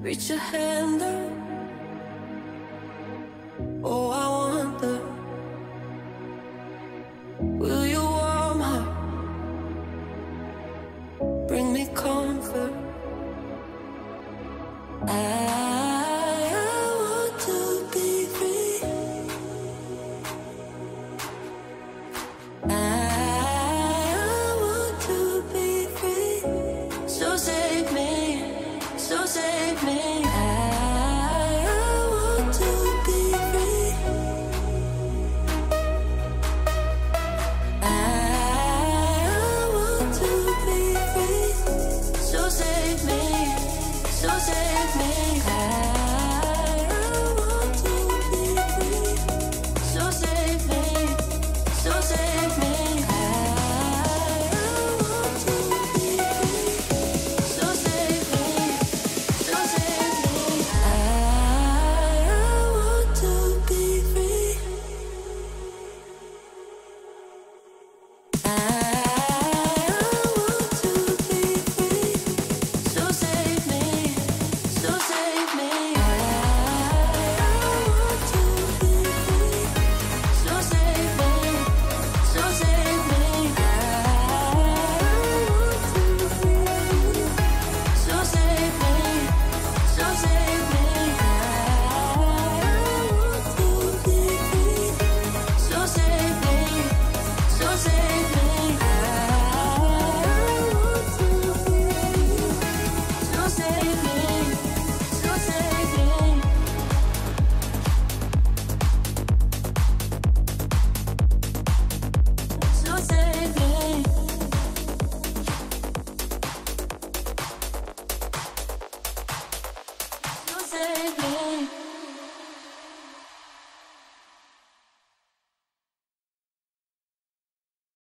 reach your hand out. Oh, I wonder, will you warm her, bring me comfort? I want to be free. I want to be free. So save me, so save me. I want to be free. I want to be free. So save me, so save me. I want to be free. So save me, so save me. I want to be free. So save me, so save me. I want to be free. I want to be free. So save me, so save me. I want to be free. So save me, so save me. I want to be free. So save me, so save me. I want to be free. So save me, so save me. I want to be free. So save me, so save me. So save me. So save me.